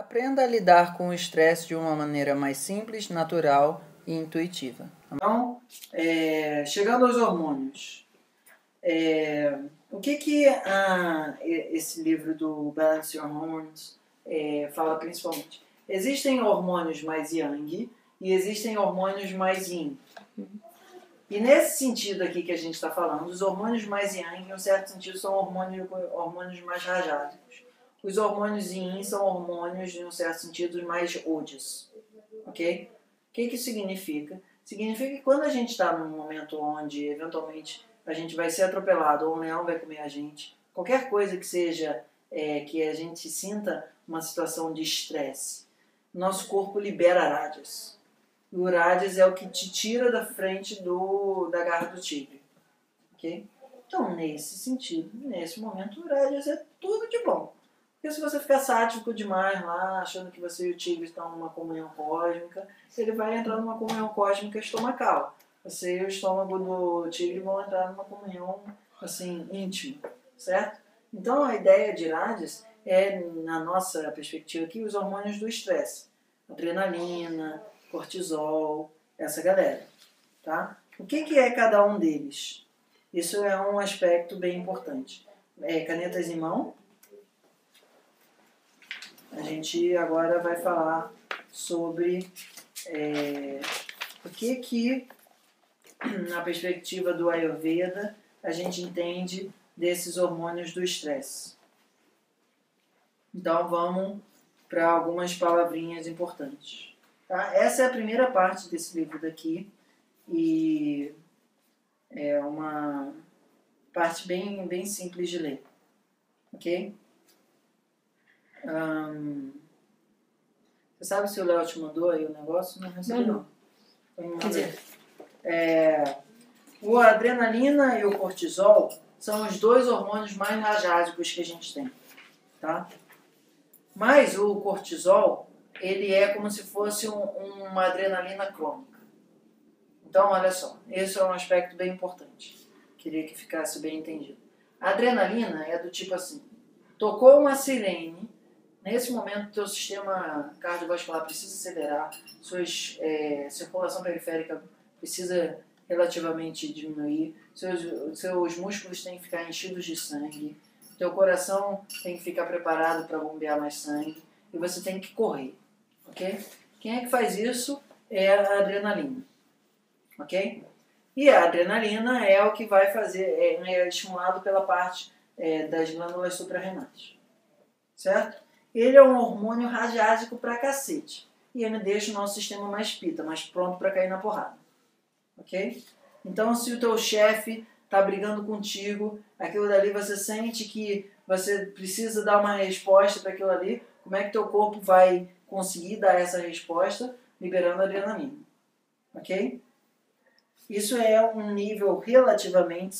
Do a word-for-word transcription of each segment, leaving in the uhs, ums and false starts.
Aprenda a lidar com o estresse de uma maneira mais simples, natural e intuitiva. Então, é, chegando aos hormônios, é, o que que a, esse livro do Balance Your Hormones é, fala principalmente? Existem hormônios mais yang e existem hormônios mais yin. E nesse sentido aqui que a gente está falando, os hormônios mais yang, em um certo sentido, são hormônios, hormônios mais rajásicos. Os hormônios yin são hormônios, em um certo sentido, mais ojas. Ok? O que que isso significa? Significa que quando a gente está num momento onde, eventualmente, a gente vai ser atropelado ou um leão vai comer a gente, qualquer coisa que seja é, que a gente sinta uma situação de estresse, nosso corpo libera rajas. O rajas é o que te tira da frente do, da garra do tigre. Ok? Então, nesse sentido, nesse momento, o rajas é tudo de bom. Porque se você ficar sádico demais lá, achando que você e o tigre estão numa comunhão cósmica, ele vai entrar numa comunhão cósmica estomacal. Você e o estômago do tigre vão entrar numa comunhão, assim, íntima, certo? Então, a ideia de rajas é, na nossa perspectiva aqui, os hormônios do estresse. Adrenalina, cortisol, essa galera, tá? O que que é cada um deles? Isso é um aspecto bem importante. É, canetas em mão. A gente agora vai falar sobre é, o que que, na perspectiva do Ayurveda, a gente entende desses hormônios do estresse. Então vamos para algumas palavrinhas importantes. Tá? Essa é a primeira parte desse livro daqui e é uma parte bem, bem simples de ler. Ok? Hum, você sabe se o Léo te mandou aí o negócio? Não recebi não. não. Quer dizer, é, o adrenalina e o cortisol são os dois hormônios mais rajásicos que a gente tem. Tá? Mas o cortisol, ele é como se fosse um, uma adrenalina crônica. Então, olha só, esse é um aspecto bem importante. Queria que ficasse bem entendido. A adrenalina é do tipo assim, tocou uma sirene, nesse momento teu sistema cardiovascular precisa acelerar, sua é, circulação periférica precisa relativamente diminuir, seus, seus músculos têm que ficar enchidos de sangue, teu coração tem que ficar preparado para bombear mais sangue e você tem que correr. Ok? Quem é que faz isso? É a adrenalina. Ok? E a adrenalina é o que vai fazer, é, é estimulado pela parte é, das glândulas suprarrenais. Certo? Ele é um hormônio rajásico pra cacete. E ele deixa o nosso sistema mais pita, mais pronto para cair na porrada. Ok? Então, se o teu chefe tá brigando contigo, aquilo dali você sente que você precisa dar uma resposta para aquilo ali, como é que teu corpo vai conseguir dar essa resposta? Liberando adrenalina. Ok? Isso é um nível relativamente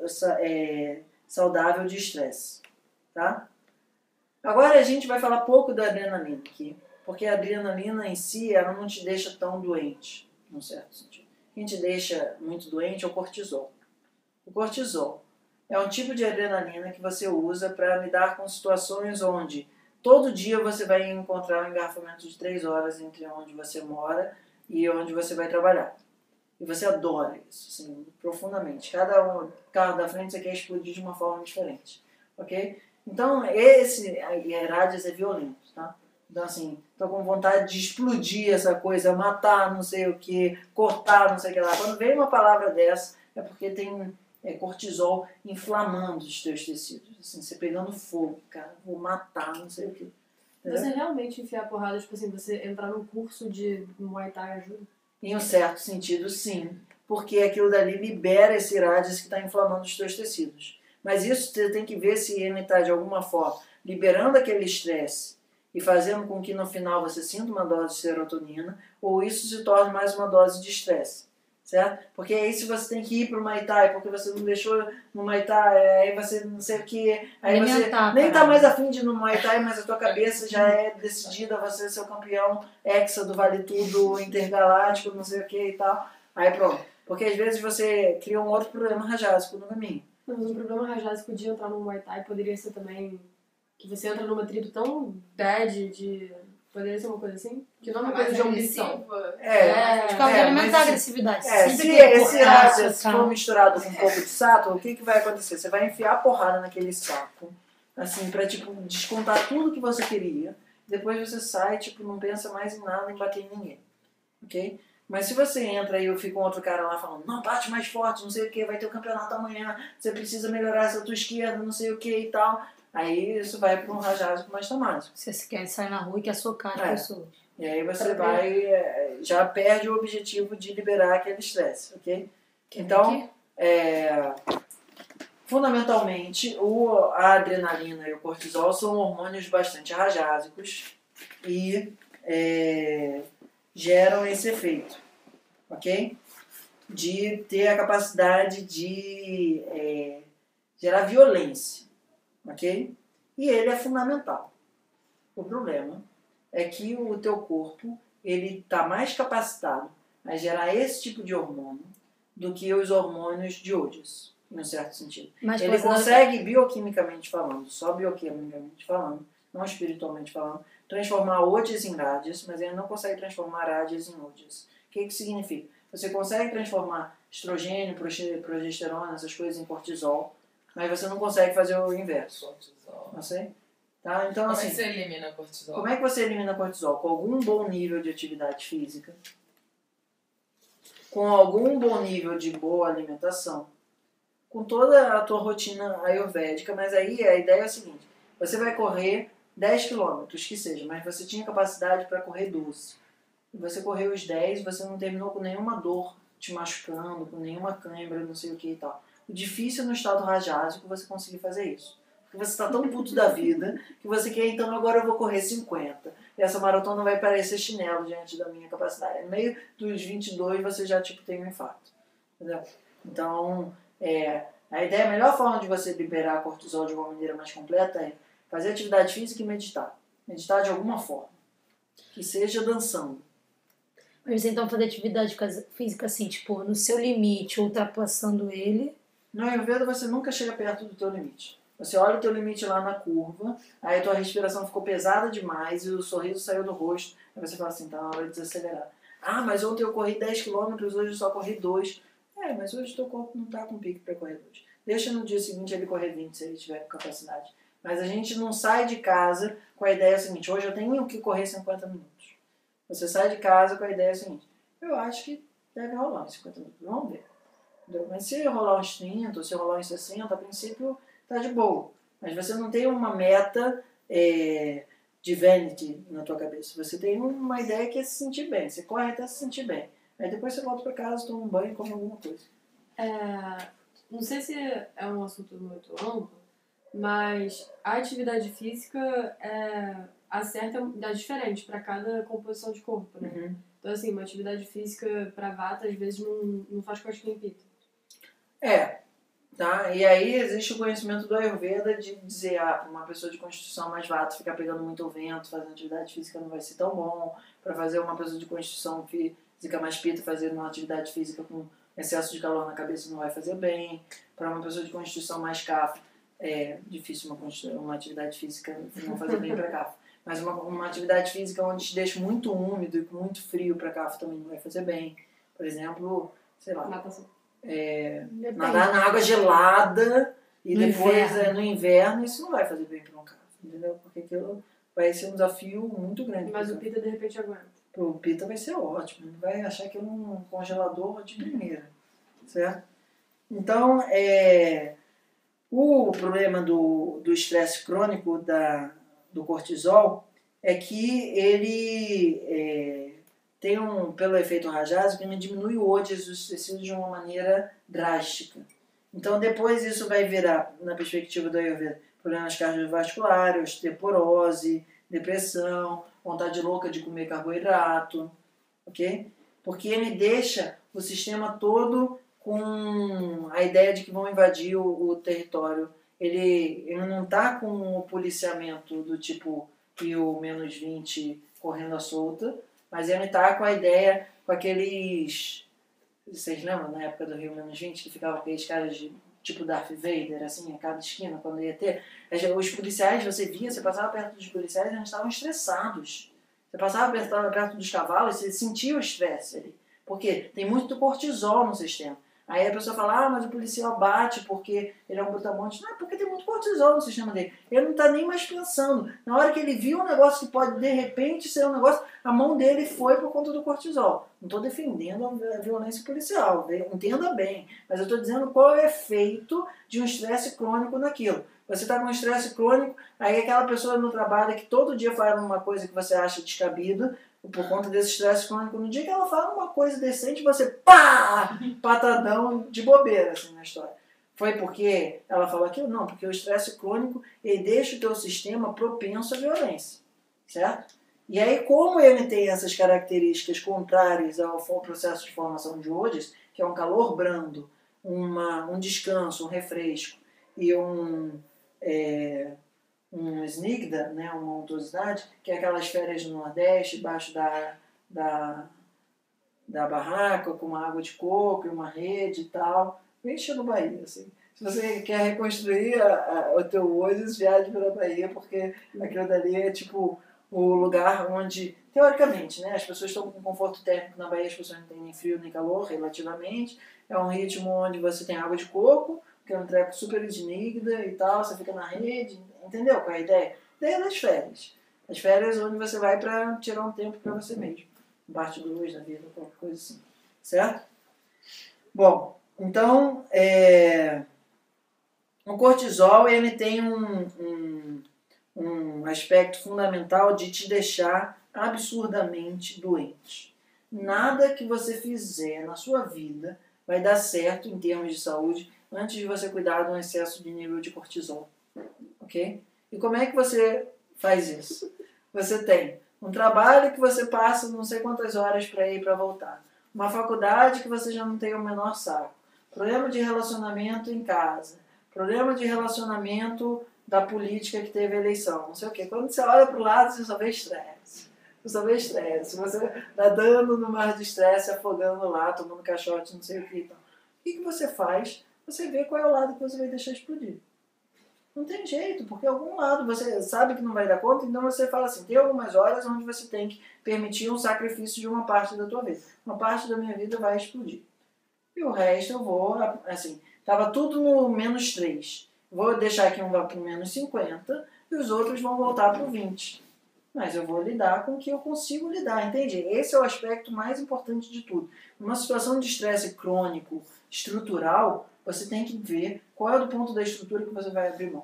saudável de estresse. Tá? Agora a gente vai falar pouco da adrenalina aqui, porque a adrenalina em si ela não te deixa tão doente, num certo sentido. Quem te deixa muito doente é o cortisol. O cortisol é um tipo de adrenalina que você usa para lidar com situações onde todo dia você vai encontrar um engarrafamento de três horas entre onde você mora e onde você vai trabalhar. E você adora isso, assim, profundamente. Cada um, carro da frente você quer explodir de uma forma diferente. Ok? Então, esse rajas é violento, tá? Então, assim, tô com vontade de explodir essa coisa, matar não sei o que, cortar não sei o que lá. Quando vem uma palavra dessa, é porque tem é, cortisol inflamando os teus tecidos. Assim, você pegando fogo, cara, vou matar não sei o que. Entendeu? Você realmente enfiar porrada, tipo assim, você entrar num curso de Muay Thai ajuda? Em um certo sentido, sim. Porque aquilo dali libera esse rajas que está inflamando os teus tecidos. Mas isso você tem que ver se ele está, de alguma forma, liberando aquele estresse e fazendo com que no final você sinta uma dose de serotonina, ou isso se torne mais uma dose de estresse. Certo? Porque aí se você tem que ir para o Muay Thai, porque você não deixou no Muay Thai, aí você não sei o que, aí você nem está mais afim de ir no Muay Thai, mas a tua cabeça já é decidida, você é seu campeão hexa do Vale Tudo Intergaláctico, não sei o que e tal. Aí pronto. Porque às vezes você cria um outro problema rajásico no caminho. Mas um problema rajásico de entrar no Muay Thai poderia ser também que você entra numa tribo tão bad de Poderia ser uma coisa assim? Que não é uma Mais coisa de ambição. agressiva. É, É, De qualquer é, alimentar mas- a agressividade. É, Sempre se querer esse cortar, racha socar. for misturado com um pouco de sato, o que, que vai acontecer? Você vai enfiar a porrada naquele saco, assim, pra, tipo, descontar tudo que você queria. Depois você sai, tipo, não pensa mais em nada, em bater em ninguém. Ok? Mas se você entra e fica um outro cara lá falando, não, bate mais forte, não sei o que, vai ter o campeonato amanhã, você precisa melhorar essa tua esquerda, não sei o que e tal. Aí isso vai para um rajasco mais tamásico. Se você quer sair na rua e quer socar as É. pessoas. E aí você vai, é, já perde o objetivo de liberar aquele estresse, ok? Então, é, fundamentalmente, o, a adrenalina e o cortisol são hormônios bastante rajásicos e é, geram esse efeito, ok? De ter a capacidade de é, gerar violência, ok? E ele é fundamental. O problema é que o teu corpo ele está mais capacitado a gerar esse tipo de hormônio do que os hormônios de Hodges, em um certo sentido. Mas Ele você não- consegue, bioquimicamente falando, só bioquimicamente falando, não espiritualmente falando, transformar Hodges em Rajas, mas ele não consegue transformar Rajas em Hodges. O que que significa? Você consegue transformar estrogênio, proge- progesterona, essas coisas em cortisol, mas você não consegue fazer o inverso. Cortisol. Não sei? Tá? Então, Como assim, é que você elimina cortisol? como é que você elimina cortisol? Com algum bom nível de atividade física, com algum bom nível de boa alimentação, com toda a tua rotina ayurvédica, mas aí a ideia é a seguinte, você vai correr dez quilômetros, que seja, mas você tinha capacidade para correr doze. E você correu os dez, você não terminou com nenhuma dor te machucando, com nenhuma cãibra, não sei o que e tal. O difícil no estado rajásico é você conseguir fazer isso. Porque você está tão puto da vida que você quer, então agora eu vou correr cinquenta. E essa maratona vai parecer chinelo diante da minha capacidade. No meio dos vinte e dois você já tipo, tem um infarto. Entendeu? Então, é, a ideia, a melhor forma de você liberar cortisol de uma maneira mais completa é fazer atividade física e meditar. Meditar de alguma forma. Que seja dançando. Mas você então fazer atividade física assim, tipo, no seu limite, ultrapassando ele. No Ayurveda você nunca chega perto do teu limite. Você olha o teu limite lá na curva, aí a tua respiração ficou pesada demais e o sorriso saiu do rosto, aí você fala assim, tá na hora de desacelerar. Ah, mas ontem eu corri dez quilômetros, hoje eu só corri dois. É, mas hoje o teu corpo não tá com pique para correr dois. Deixa no dia seguinte ele correr vinte, se ele tiver com capacidade. Mas a gente não sai de casa com a ideia seguinte, hoje eu tenho que correr cinquenta minutos. Você sai de casa com a ideia seguinte, eu acho que deve rolar uns cinquenta minutos, vamos ver. Mas se rolar uns trinta, ou se rolar uns sessenta, a princípio tá de boa. Mas você não tem uma meta é, de vanity na tua cabeça. Você tem uma ideia que é se sentir bem. Você corre até se sentir bem. Aí depois você volta pra casa, toma um banho e come alguma coisa. É, não sei se é um assunto muito amplo, mas a atividade física é, acerta é diferente para cada composição de corpo, né? Uhum. Então, assim, uma atividade física para vata, às vezes, não, não faz cosquinha em pita. É, tá? E aí existe o conhecimento do Ayurveda de dizer, ah, para uma pessoa de constituição mais vata ficar pegando muito vento, fazendo atividade física não vai ser tão bom. Para fazer uma pessoa de constituição física mais pita, fazer uma atividade física com excesso de calor na cabeça não vai fazer bem. Para uma pessoa de constituição mais kapha, é difícil uma, uma atividade física não fazer bem para kapha. Mas uma, uma atividade física onde te deixa muito úmido e com muito frio para kapha também não vai fazer bem. Por exemplo, sei lá, Natação. é, Depende. nadar na água gelada e No depois inverno. é, no inverno, isso não vai fazer bem para um kapha, entendeu? Porque aquilo vai ser um desafio muito grande. Mas pro o kapha. pita, de repente, aguenta. Pro pita vai ser ótimo, ele vai achar que é um congelador de primeira, certo? Então, é, o problema do do estresse crônico da, do cortisol é que ele é, tem um, pelo efeito rajásico, ele diminui o Hodges dos tecidos de uma maneira drástica. Então, depois isso vai virar, na perspectiva do Ayurveda, problemas cardiovasculares, osteoporose, depressão, vontade louca de comer carboidrato, ok? Porque ele deixa o sistema todo com a ideia de que vão invadir o, o território. Ele, ele não está com o policiamento do tipo Rio menos vinte correndo à solta, mas ele está com a ideia, com aqueles... Vocês lembram na época do Rio menos vinte que ficavam aqueles caras de tipo Darth Vader, assim, a cada esquina, quando ia ter? Os policiais, você via, você passava perto dos policiais, eles estavam estressados. Você passava perto, perto dos cavalos, você sentia o estresse ali. Por quê? Tem muito cortisol no sistema. Aí a pessoa fala, ah, mas o policial bate porque ele é um brutamonte. Não, é porque tem muito cortisol no sistema dele. Ele não está nem mais pensando. Na hora que ele viu um negócio que pode, de repente, ser um negócio, a mão dele foi por conta do cortisol. Não estou defendendo a violência policial, entenda bem. Mas eu estou dizendo qual é o efeito de um estresse crônico naquilo. Você está com um estresse crônico, aí aquela pessoa no trabalho que todo dia fala uma coisa que você acha descabido, por conta desse estresse crônico, no dia que ela fala uma coisa decente, você pá, patadão de bobeira assim, na história. Foi porque ela falou aquilo? Não, porque o estresse crônico ele deixa o teu sistema propenso à violência, certo? E aí, como ele tem essas características contrárias ao processo de formação de Odes, que é um calor brando, uma, um descanso, um refresco e um... É, um snigda, né, uma untuosidade, que é aquelas férias no Nordeste, debaixo da, da, da barraca, com uma água de coco e uma rede e tal, bem no Bahia, assim. Se você quer reconstruir a, a, o teu Odes, viaje para a Bahia, porque aquilo dali é tipo o lugar onde, teoricamente, né, as pessoas estão com conforto térmico na Bahia, as pessoas não têm nem frio nem calor, relativamente, é um ritmo onde você tem água de coco, que é um treco super snigda e tal, você fica na rede, entendeu qual é a ideia? A ideia das férias. As férias onde você vai para tirar um tempo para você mesmo. Parte do luz da vida, qualquer coisa assim. Certo? Bom, então, é... o cortisol ele tem um, um, um aspecto fundamental de te deixar absurdamente doente. Nada que você fizer na sua vida vai dar certo em termos de saúde antes de você cuidar de um excesso de nível de cortisol. Ok? E como é que você faz isso? Você tem um trabalho que você passa não sei quantas horas para ir e para voltar. Uma faculdade que você já não tem o menor saco. Problema de relacionamento em casa. Problema de relacionamento da política que teve a eleição. Não sei o quê. Quando você olha para o lado, você só vê estresse. Você só vê estresse. Você nadando no mar de estresse, afogando lá, tomando caixote, não sei o quê. Então. O que, que você faz? Você vê qual é o lado que você vai deixar explodir. Não tem jeito, porque algum lado você sabe que não vai dar conta, então você fala assim, tem algumas horas onde você tem que permitir um sacrifício de uma parte da tua vida. Uma parte da minha vida vai explodir. E o resto eu vou, assim, estava tudo no menos três. Vou deixar aqui um vá para o menos cinquenta e os outros vão voltar para o vinte. Mas eu vou lidar com o que eu consigo lidar, entende? Esse é o aspecto mais importante de tudo. Numa situação de estresse crônico, estrutural, você tem que ver qual é o ponto da estrutura que você vai abrir mão.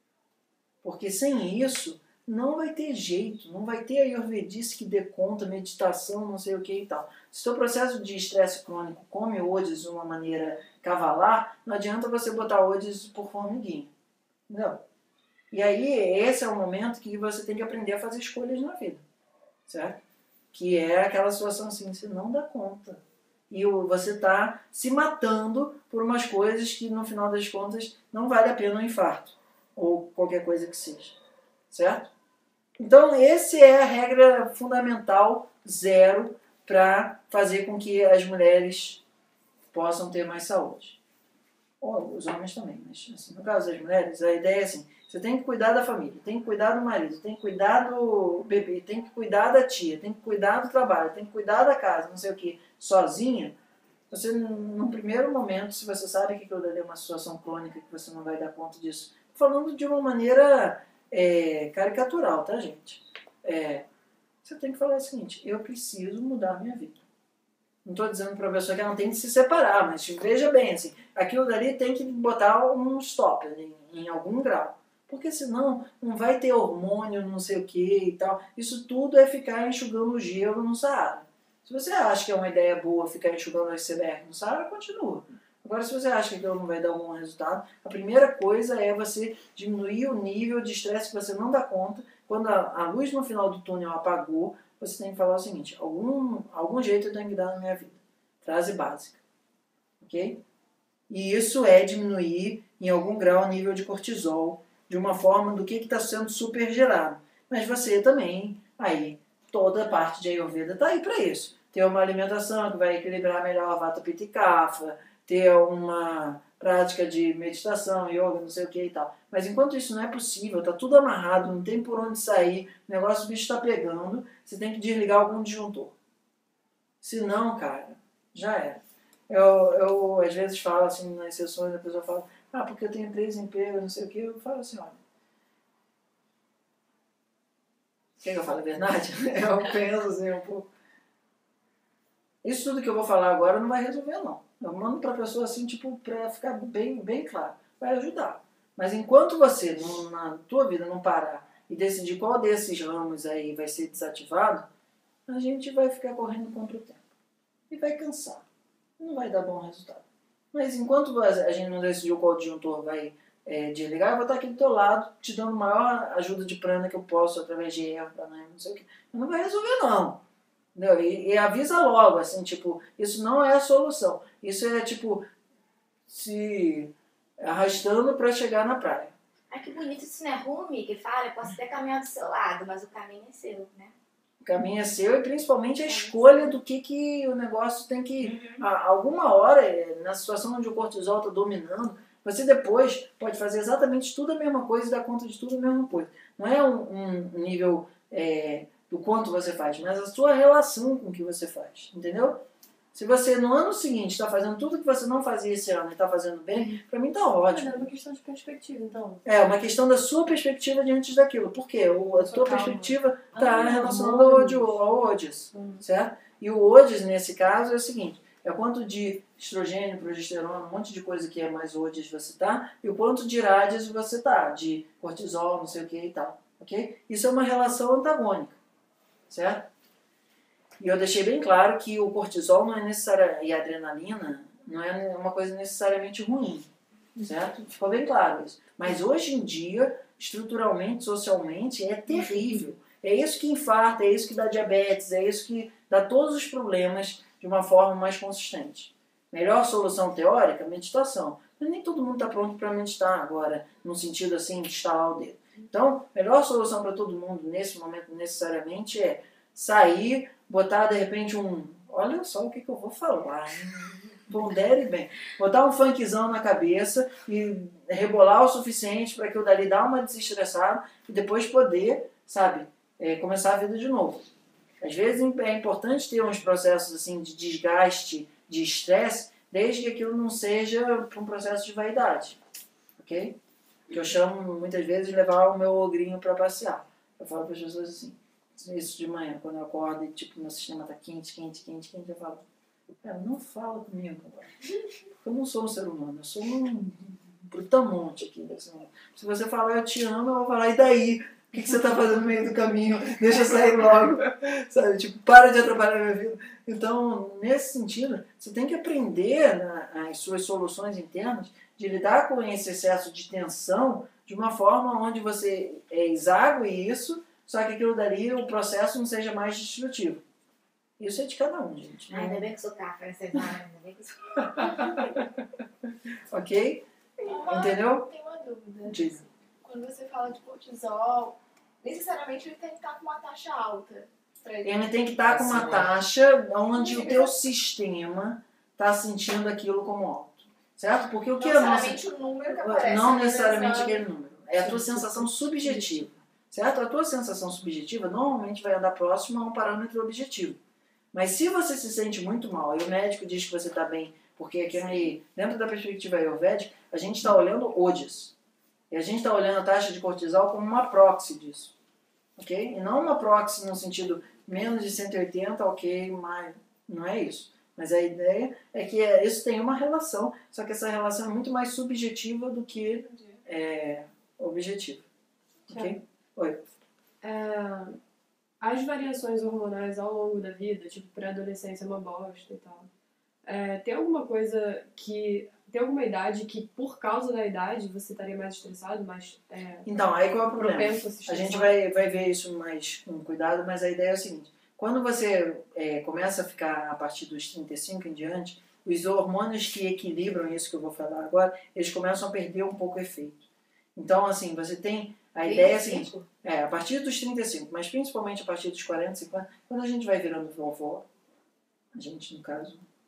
Porque sem isso, não vai ter jeito, não vai ter ayurvedice que dê conta, meditação, não sei o que e tal. Se o seu processo de estresse crônico come Odes de uma maneira cavalar, não adianta você botar Odes por formiguinha. Não. E aí, esse é o momento que você tem que aprender a fazer escolhas na vida. Certo? Que é aquela situação assim, você não dá conta. E você está se matando por umas coisas que, no final das contas, não vale a pena um infarto. Ou qualquer coisa que seja. Certo? Então, essa é a regra fundamental, zero, para fazer com que as mulheres possam ter mais saúde. Ou os homens também, mas assim, no caso das mulheres, a ideia é assim, você tem que cuidar da família, tem que cuidar do marido, tem que cuidar do bebê, tem que cuidar da tia, tem que cuidar do trabalho, tem que cuidar da casa, não sei o que, sozinha. Você, no primeiro momento, se você sabe que aquilo ali é uma situação crônica, que você não vai dar conta disso, falando de uma maneira é, caricatural, tá, gente? É, você tem que falar o seguinte, eu preciso mudar a minha vida. Não estou dizendo para a pessoa que ela não tem que se separar, mas veja bem, assim, aquilo dali tem que botar um stop ali, em algum grau. Porque senão não vai ter hormônio, não sei o que e tal. Isso tudo é ficar enxugando gelo no Saara. Se você acha que é uma ideia boa ficar enxugando o iceberg no Saara, continua. Agora, se você acha que aquilo não vai dar um bom resultado, a primeira coisa é você diminuir o nível de estresse que você não dá conta. Quando a, a luz no final do túnel apagou, você tem que falar o seguinte, algum, algum jeito eu tenho que dar na minha vida. Frase básica. Ok? E isso é diminuir em algum grau o nível de cortisol, de uma forma do que está sendo super gerado. Mas você também, aí, toda a parte de Ayurveda está aí para isso. Ter uma alimentação que vai equilibrar melhor a Vata Pitta e Kapha, ter uma prática de meditação, yoga, não sei o que e tal. Mas enquanto isso não é possível, tá tudo amarrado, não tem por onde sair, o negócio, o bicho está pegando, você tem que desligar algum disjuntor. Se não, cara, já era. Eu, eu às vezes falo assim nas sessões, a pessoa fala, ah, porque eu tenho três empregos, não sei o que, eu falo assim, olha, quer que eu fale a verdade? Eu penso assim um pouco. Isso tudo que eu vou falar agora não vai resolver, não. Eu mando pra pessoa assim, tipo, pra ficar bem, bem claro. Vai ajudar. Mas enquanto você, não, na tua vida, não parar e decidir qual desses ramos aí vai ser desativado, a gente vai ficar correndo contra o tempo. E vai cansar. Não vai dar bom resultado. Mas enquanto a gente não decidiu qual disjuntor vai é, desligar, eu vou estar aqui do teu lado, te dando a maior ajuda de prana que eu posso, através de erro, pranayama, não sei o que. Não vai resolver, não. Entendeu? E, e avisa logo, assim, tipo, isso não é a solução. Isso é, tipo, se arrastando para chegar na praia. Ai, que bonito, isso não é ruim, que fala, eu posso até caminhar do seu lado, mas o caminho é seu, né? O caminho é seu e principalmente a escolha do que, que o negócio tem que... Uhum. A, alguma hora, na situação onde o cortisol está dominando, você depois pode fazer exatamente tudo a mesma coisa e dar conta de tudo a mesma coisa. Não é um, um nível é, do quanto você faz, mas a sua relação com o que você faz, entendeu? Se você no ano seguinte está fazendo tudo que você não fazia esse ano e está fazendo bem, para mim está ótimo. É uma questão de perspectiva, então. É, uma questão da sua perspectiva diante daquilo. Por quê? O, a tua calma. perspectiva está Ah, relacionada ao, ao O D I S, hum. certo? E o O D I S, nesse caso, é o seguinte, é o quanto de estrogênio, progesterona, um monte de coisa que é mais O D I S você tá, e o quanto de rádios você tá, de cortisol, não sei o que e tal, ok? Isso é uma relação antagônica, certo? E eu deixei bem claro que o cortisol não é necessário, e a adrenalina não é uma coisa necessariamente ruim, certo? Ficou bem claro isso. Mas hoje em dia, estruturalmente, socialmente, é terrível. É isso que infarta, é isso que dá diabetes, é isso que dá todos os problemas de uma forma mais consistente. Melhor solução teórica, meditação. Mas nem todo mundo está pronto para meditar agora, no sentido assim de estalar o dedo. Então, melhor solução para todo mundo nesse momento necessariamente é sair, botar de repente um... Olha só o que, que eu vou falar, pondere bem. Botar um funkzão na cabeça e rebolar o suficiente para que eu dali dar uma desestressada e depois poder, sabe, é, começar a vida de novo. Às vezes é importante ter uns processos assim de desgaste, de estresse, desde que aquilo não seja um processo de vaidade, ok? Que eu chamo muitas vezes de levar o meu ogrinho para passear. Eu falo para as pessoas assim, isso de manhã, quando eu acordo e tipo, meu sistema tá quente, quente, quente, quente, eu falo, cara, não fala comigo agora. Eu não sou um ser humano, eu sou um brutamonte aqui desse mundo. Se você falar eu te amo, eu vou falar, e daí? O que, que você tá fazendo no meio do caminho? Deixa eu sair logo. Sabe? Tipo, para de atrapalhar a minha vida. Então, nesse sentido, você tem que aprender na, as suas soluções internas de lidar com esse excesso de tensão de uma forma onde você é, exague isso, só que aquilo dali, o processo não seja mais destrutivo. Isso é de cada um, gente. Ai, ainda bem que sou café, você vai, ainda bem que sou Ok? Uma, Entendeu? Tem uma dúvida. Diz. Quando você fala de cortisol, necessariamente ele tem que estar com uma taxa alta. Pra ele. Ele tem que estar com uma taxa onde o teu sistema está sentindo aquilo como alto. Certo? Porque o que Não é a necessariamente o número que aparece. Não no necessariamente exame. aquele número. É a tua sensação subjetiva. Certo? A tua sensação subjetiva normalmente vai andar próximo a um parâmetro objetivo. Mas se você se sente muito mal e o médico diz que você está bem, porque aqui, dentro da perspectiva ayurvédica, a gente está olhando O D I S. E a gente está olhando a taxa de cortisol como uma proxy disso. Ok? E não uma proxy no sentido menos de cento e oitenta, ok, mas não é isso. Mas a ideia é que isso tem uma relação, só que essa relação é muito mais subjetiva do que é, objetiva. Ok? Oi. É, as variações hormonais ao longo da vida, tipo pré-adolescência é uma bosta e tal. É, tem alguma coisa que... Tem alguma idade que, por causa da idade, você estaria mais estressado, mais... É, então, aí qual é o problema? propenso a se A estressar? gente vai, vai ver isso mais com cuidado, mas a ideia é o seguinte. Quando você é, começa a ficar a partir dos trinta e cinco em diante, os hormônios que equilibram isso que eu vou falar agora, eles começam a perder um pouco o efeito. Então, assim, você tem... A ideia é a seguinte, é, a partir dos trinta e cinco, mas principalmente a partir dos quarenta, cinquenta, quando a gente vai virando vovó, a gente, no caso,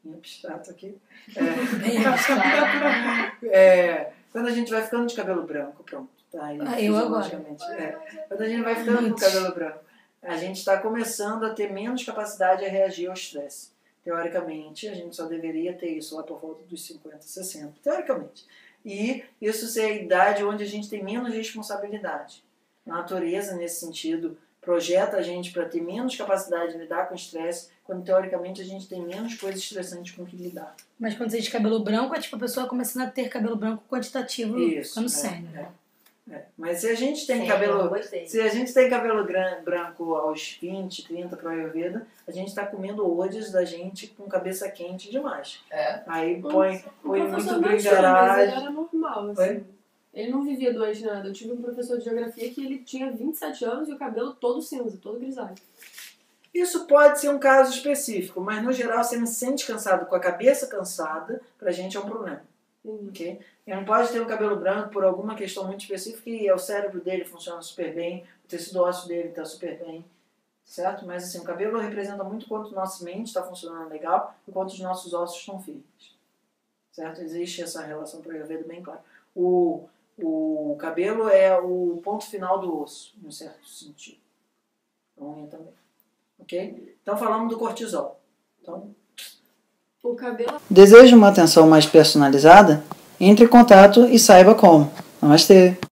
em abstrato aqui. Bem abstrato. É, é, quando a gente vai ficando de cabelo branco, pronto. Tá? Aí, Ah, eu agora. fisiologicamente, é. Quando a gente vai ficando com o cabelo branco, a gente está começando a ter menos capacidade a reagir ao estresse. Teoricamente, a gente só deveria ter isso lá por volta dos cinquenta, sessenta, teoricamente. E isso ser a idade onde a gente tem menos responsabilidade. A natureza, nesse sentido, projeta a gente para ter menos capacidade de lidar com estresse, quando teoricamente a gente tem menos coisas estressantes com que lidar. Mas quando você diz cabelo branco, é tipo a pessoa começando a ter cabelo branco quantitativo Isso, ficando é, sério. é. É. Mas se a gente tem Sim, cabelo, eu gostei. se a gente tem cabelo gran, branco aos vinte, trinta para Ayurveda, a gente está comendo odds da gente com cabeça quente demais. É. Aí põe, O põe professor muito não tinha, mas ele brincaragem. era normal, assim. Oi? Ele não vivia doente de nada. Eu tive um professor de geografia que ele tinha vinte e sete anos e o cabelo todo cinza, todo grisalho. Isso pode ser um caso específico, mas no geral, se ele se sente cansado com a cabeça cansada, pra gente é um problema. Entendi. Okay? Ele não pode ter um cabelo branco por alguma questão muito específica e o cérebro dele funciona super bem, o tecido ósseo dele está super bem, certo? Mas assim, o cabelo representa muito quanto nossa mente está funcionando legal e quanto os nossos ossos estão firmes, certo? Existe essa relação para eu ver bem claro. O, o cabelo é o ponto final do osso, em um certo sentido. A unha também. Ok? Então falamos do cortisol. Então, O cabelo... deseja uma atenção mais personalizada? Entre em contato e saiba como. Namastê!